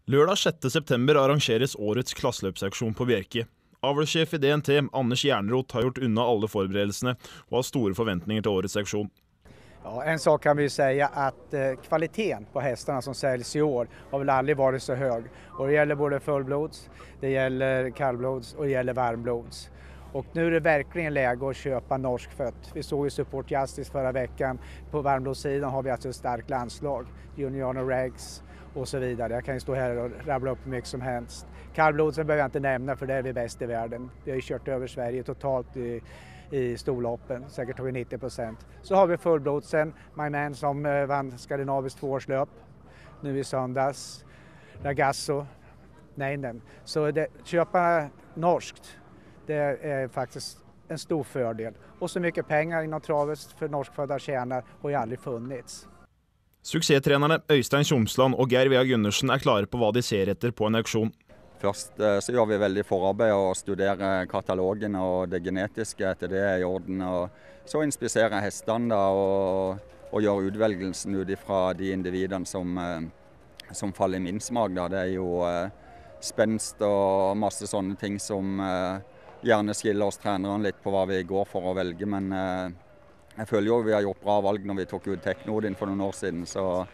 Lørdag 6. september arrangeres årets klasseløpsaksjon på Bjerke. Avlssjef i DNT, Anders Jernroth, har gjort unna alle forberedelsene og har store forventninger til årets aksjon. Ja, en sak kan vi säga att kvaliteten på hästarna som säljs i år har väl aldrig varit så hög. Och det gäller både fullblods, det gäller kallblods och det gäller varmblods. Och nu är det verkligen läge att köpa norskfött. Vi såg ju Support Justice förra veckan. På varmblodssidan har vi alltså ett starkt landslag. Union och Regs och så vidare. Jag kan ju stå här och rabbla upp hur mycket som helst. Kallblodsen behöver jag inte nämna för det är vi bäst i världen. Vi har ju kört över Sverige totalt i storloppen, säkert har vi 90%. Så har vi fullblodsen, My Man som vann skandinaviskt tvåårslöp nu i söndags, Ragazzo, Neinen. Så köpa norskt, det är faktiskt en stor fördel. Och så mycket pengar inom travet för norskfödda tjänar har ju aldrig funnits. Suksesstrenerne Øystein Tjomsland og Geir Vea Gundersen er klare på hva de ser etter på en auksjon. Først så gjør vi veldig forarbeid og studerer katalogen og det genetiske etter det er i orden. Og så inspisere hestene da, og gjøre utvelgelsen ut fra de individene som faller i min smak. Da. Det er jo spenst og masse sånne ting som gjerne skiller oss trenerne litt på hva vi går for å velge. Men jeg føler jo vi har gjort bra valg når vi tok ut Teknodin for noen år siden. Så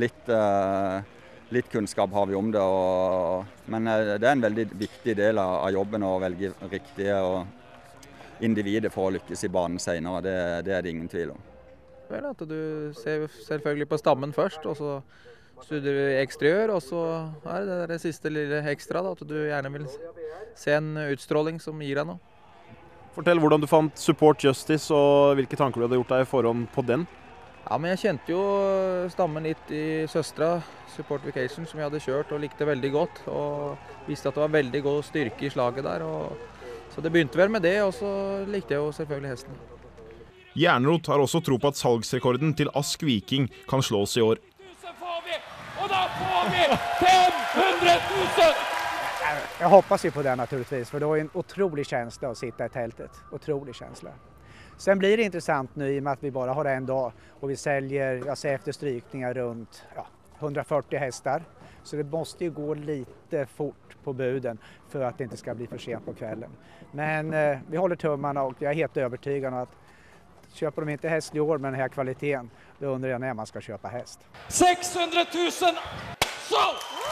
litt kunnskap har vi om det, men det er en veldig viktig del av jobben å velge riktige individer for å lykkes i banen senere. Det er det ingen tvil om. Vel, at du ser selvfølgelig på stammen først, og så studerer du eksteriør, og så er det siste lille ekstra, da, at du gjerne vil se en utstråling som gir deg noe. Fortell hvordan du fant Support Justice og hvilke tanker du hadde gjort deg i forhånd på den. Ja, men jeg kjente jo stammen litt i søstra, Support Vacation, som jeg hadde kjørt og likte veldig godt. Og visste at det var veldig god styrke i slaget der. Så det begynte vel med det, og så likte jeg jo selvfølgelig hesten. Jernroth har også tro på at salgsrekorden til Ask Viking kan slås i år. Og da får vi 500 000! Jag hoppas ju på det naturligtvis, för det var en otrolig känsla att sitta i tältet. Otrolig känsla. Sen blir det intressant nu i och med att vi bara har en dag och vi säljer, jag ser efter strykningar runt 140 hästar. Så det måste ju gå lite fort på buden för att det inte ska bli för sent på kvällen. Men vi håller tummarna och jag är helt övertygad om att köper de inte häst i år med den här kvaliteten, då undrar jag när man ska köpa häst. 600 000! Så!